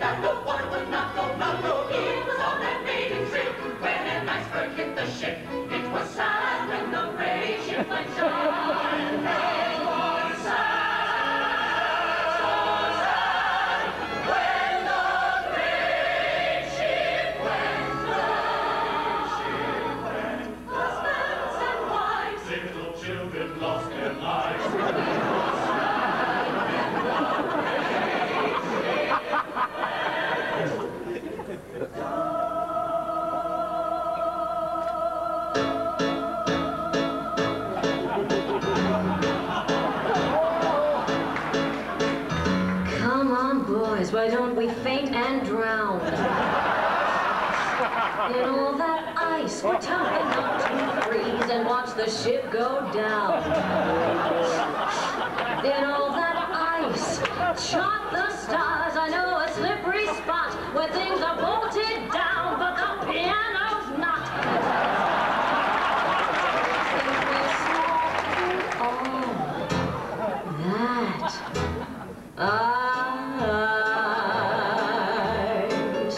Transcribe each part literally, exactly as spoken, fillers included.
that the water would not go, not go. It was all that made it trip when an iceberg hit the ship. It was sad when the brave ship went down. It was sad, so sad, when the brave ship went down. Husbands and wives, little children lost their lives. Come on, boys, why don't we faint and drown? In all that ice, we're tough enough to freeze and watch the ship go down. In all that ice, chart the stars. I know a slippery spot where things are bolted down, but the piano's not. Oh, that ice.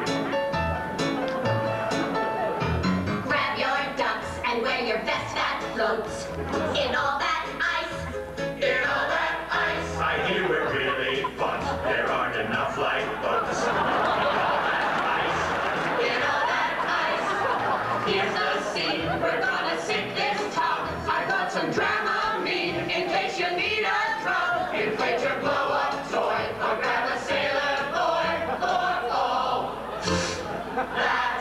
Grab your ducks and wear your best fat floats. In all that ice. In all that ice, I hear we're really fun. There aren't enough lifeboats. In all that ice. In all that ice. Here's the scene. We're gonna sink this top. I got some Dramamine in case you need a drop. Inflate your blow-up toy or grab a sailor boy or all. That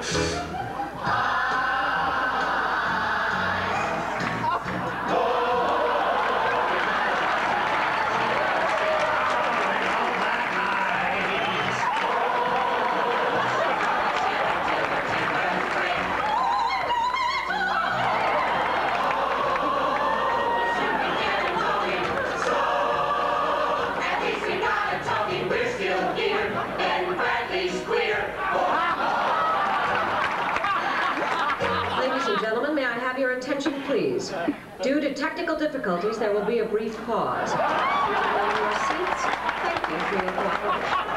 attention, please. Due to technical difficulties, there will be a brief pause. On your seats, thank you for your cooperation.